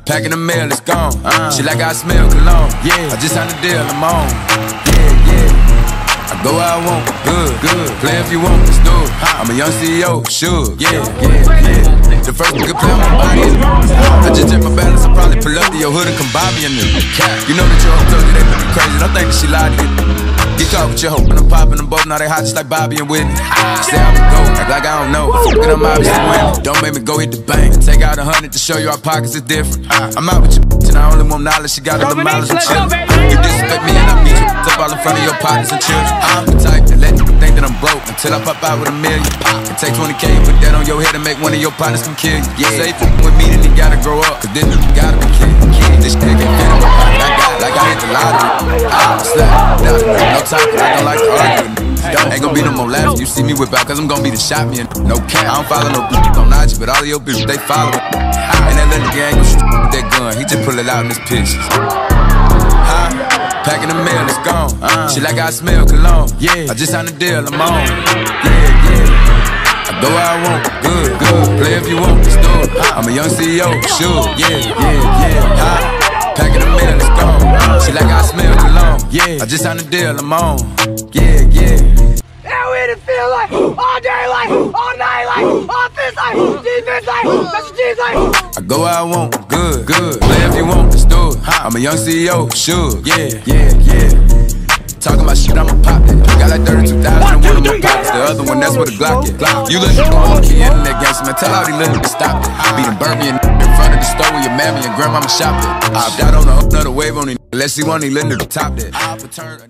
Packing the mail, it's gone. She like I smell cologne. Yeah, I just signed the deal, I'm on. I go where I want, good. Play if you want, let's do it. I'm a young CEO, sure. Yeah. The first nigga play on my body. I just check my balance, I probably pull up to your hood and come buy me a nigga. You know that your hoe told you they looking crazy, don't think that she lied to you. Get caught with your hoe, and I'm popping them both, now they hot just like Bobby and Whitney. Say I'm a go, act like I don't know, but I'm obviously winning. Don't make me go hit the bank, take out 100 to show you our pockets is different. I'm out with your and I only want knowledge, she got all the mileage and chillin'. You disrespect me and I beat you up all in front of your partners and children. I'm the type that let you think that I'm broke until I pop out with $1 million. And take 20K and put that on your head and make one of your partners come kill you. Say with me, then he gotta grow up, cause this nigga gotta be kidding. This shit can't fit in my pocket, I got it like I hit the lottery. I'm slap, no talking, I don't like to argue. Ain't gon' be no more laughing, you see me whip out, cause I'm gon' be the shot me and no cap. I don't follow no bitch on IG, but all of your bitches, they follow it. And that little nigga ain't gon' shoot with that gun, he just pull it out in his pictures. Packing the mail, it's gone. She like I smell cologne. Yeah, I just signed the deal, I'm on. I go where I want, good. Play if you want, let's do it. I'm a young CEO, sure. Packing the mail, it's gone. She like I smell cologne. Yeah, I just signed the deal, I'm on. How it feel like all day, like all night, like offense, like defense, like special teams, like. I go where I want, good. Play if you want, let's do it. I'm a young CEO, sure. Talking about shit, I'ma pop that. Got like 32,000 in one of my pockets. The other one, that's where the Glock is. You little nigga on the internet gangster, man. Tell all these little niggas stop it. Beating Burby in front of the store where your mammy and grandmama shopped it. I opt out on another wave on these. Let's see one of these little niggas top that.